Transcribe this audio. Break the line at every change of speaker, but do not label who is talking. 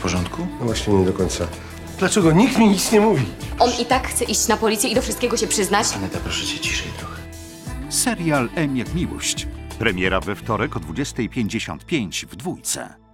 porządku?
No właśnie nie do końca. Dlaczego nikt mi nic nie mówi?
On i tak chce iść na policję i do wszystkiego się przyznać.
Aneta, proszę cię ciszej trochę.
Serial M jak miłość. Premiera we wtorek o 20:55 w Dwójce.